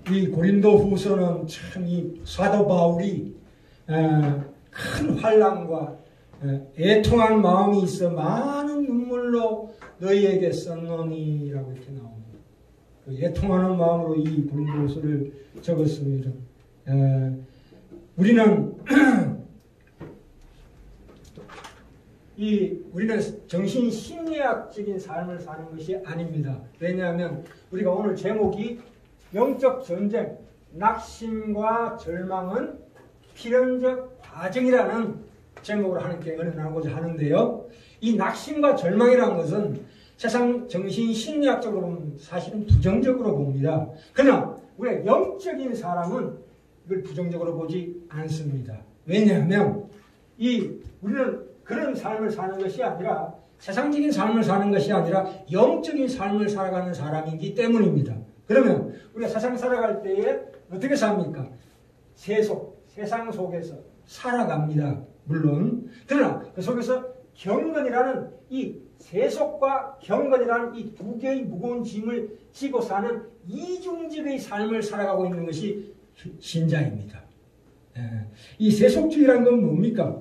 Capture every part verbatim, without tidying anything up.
이 고린도 후서는 참 이 사도 바울이 어, 큰 환난과 어, 애통한 마음이 있어 많은 눈물로 너희에게 썼노니라고 이렇게 나옵니다. 그 애통하는 마음으로 이 고린도 후서를 적었습니다. 어, 우리는 이 우리는 정신 심리학적인 삶을 사는 것이 아닙니다. 왜냐하면 우리가 오늘 제목이 영적 전쟁, 낙심과 절망은 필연적 과정이라는 제목으로 하나님께 은혜 나누고자 하는데요. 이 낙심과 절망이라는 것은 세상 정신 심리학적으로 보면 사실은 부정적으로 봅니다. 그러나 우리가 영적인 사람은 이걸 부정적으로 보지 않습니다. 왜냐하면 이 우리는 그런 삶을 사는 것이 아니라 세상적인 삶을 사는 것이 아니라 영적인 삶을 살아가는 사람이기 때문입니다. 그러면 우리가 세상 살아갈 때에 어떻게 삽니까? 세속, 세상 속에서 살아갑니다. 물론. 그러나 그 속에서 경건이라는 이 세속과 경건이라는 이 두 개의 무거운 짐을 지고 사는 이중직의 삶을 살아가고 있는 것이 신자입니다. 이 세속주의라는 건 뭡니까?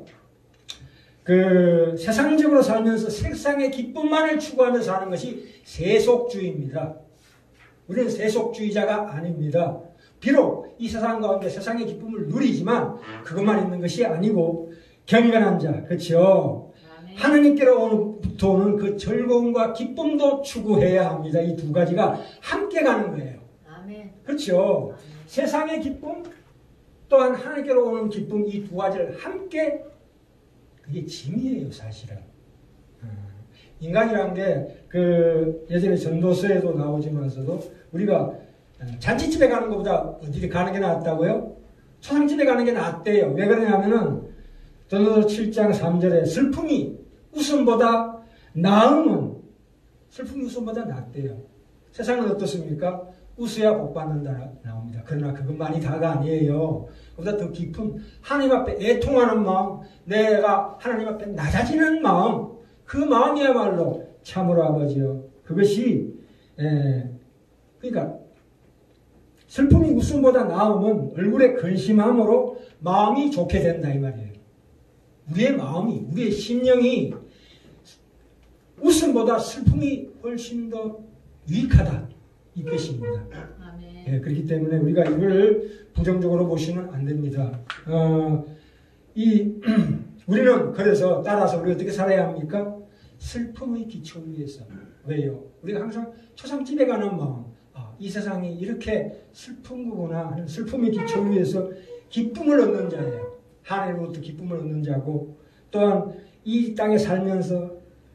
그 세상적으로 살면서 세상의 기쁨만을 추구하며 사는 것이 세속주의입니다. 우리는 세속주의자가 아닙니다. 비록 이 세상 가운데 세상의 기쁨을 누리지만 그것만 있는 것이 아니고 경건한 자, 그렇죠? 하느님께로부터 오는 그 즐거움과 기쁨도 추구해야 합니다. 이 두 가지가 함께 가는 거예요. 아멘. 그렇죠? 아멘. 세상의 기쁨 또한 하느님께로 오는 기쁨, 이 두 가지를 함께, 그게 짐이에요, 사실은. 인간이라는 게 그 예전에 전도서에도 나오지만서도 우리가 잔치집에 가는 것보다 어디 가는 게 낫다고요? 초상집에 가는 게 낫대요. 왜 그러냐면은 전도서 칠 장 삼 절에 슬픔이 웃음보다 나음은, 슬픔이 웃음보다 낫대요. 세상은 어떻습니까? 웃어야 복 받는다 나옵니다. 그러나 그것만이 다가 아니에요. 그보다 더 깊은 하나님 앞에 애통하는 마음, 내가 하나님 앞에 낮아지는 마음, 그 마음이야말로 참으로 아버지요. 그것이 에, 그러니까 슬픔이 웃음보다 나음은 얼굴에 근심함으로 마음이 좋게 된다 이 말이에요. 우리의 마음이, 우리의 심령이 웃음보다 슬픔이 훨씬 더 유익하다 이 뜻입니다. 예, 그렇기 때문에 우리가 이걸 부정적으로 보시면 안 됩니다. 어, 이 우리는 그래서 따라서 우리가 어떻게 살아야 합니까? 슬픔의 기초 위에서. 왜요? 우리가 항상 초상집에 가는 마음, 아, 이 세상이 이렇게 슬픈 거구나 하는 슬픔의 기초 위에서 기쁨을 얻는 자예요. 하나님으로부터 기쁨을 얻는 자고, 또한 이 땅에 살면서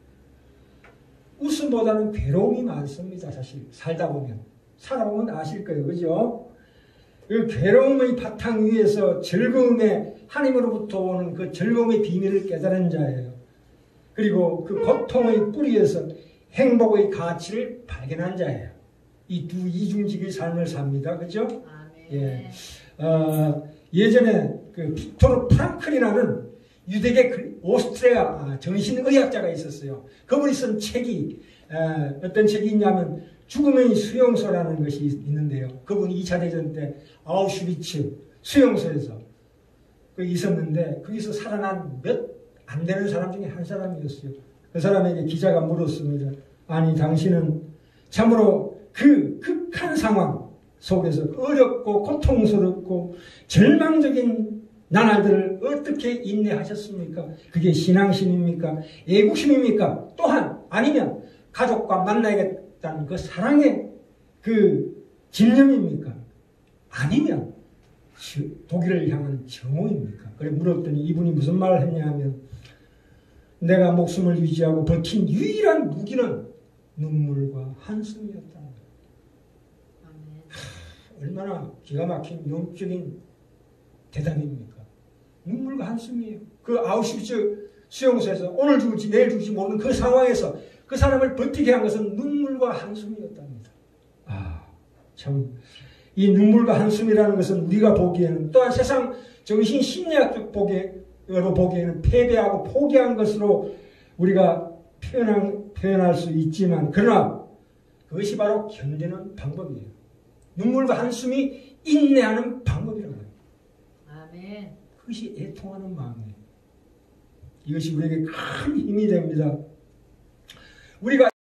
웃음보다는 괴로움이 많습니다. 사실 살다 보면, 살아보면 아실 거예요. 그죠? 그 괴로움의 바탕 위에서 즐거움의, 하나님으로부터 오는 그 즐거움의 비밀을 깨달은 자예요. 그리고 그 고통의 뿌리에서 행복의 가치를 발견한 자예요. 이 두 이중직의 삶을 삽니다. 그죠? 아, 네. 예. 어, 예전에 그 빅토르 프랑클이라는 유대계 오스트리아 정신의학자가 있었어요. 그분이 쓴 책이 어, 어떤 책이 있냐면 죽음의 수용소라는 것이 있는데요. 그분이 이 차 대전 때 아우슈비츠 수용소에서 그 있었는데 거기서 살아난 몇 안 되는 사람 중에 한 사람이었어요. 그 사람에게 기자가 물었습니다. 아니 당신은 참으로 그 극한 상황 속에서 어렵고 고통스럽고 절망적인 나날들을 어떻게 인내하셨습니까? 그게 신앙심입니까? 애국심입니까? 또한 아니면 가족과 만나야겠다는 그 사랑의 그 집념입니까? 아니면 독일을 향한 정오입니까? 그래 물었더니 이분이 무슨 말을 했냐 하면 내가 목숨을 유지하고 버틴 유일한 무기는 눈물과 한숨이었다는 거예요. 하, 얼마나 기가 막힌 영적인 대답입니까? 눈물과 한숨이에요. 그 아우슈비츠 수용소에서 오늘 죽을지 내일 죽을지 모르는 그 상황에서 그 사람을 버티게 한 것은 눈물과 한숨이었답니다. 아, 참 이 눈물과 한숨이라는 것은 우리가 보기에는 또한 세상 정신심리학적 보기로 보기에는 패배하고 포기한 것으로 우리가 표현한, 표현할 수 있지만 그러나 그것이 바로 견디는 방법이에요. 눈물과 한숨이 인내하는 방법이라고 해요. 아멘. 그것이 애통하는 마음이에요. 이것이 우리에게 큰 힘이 됩니다. 우리가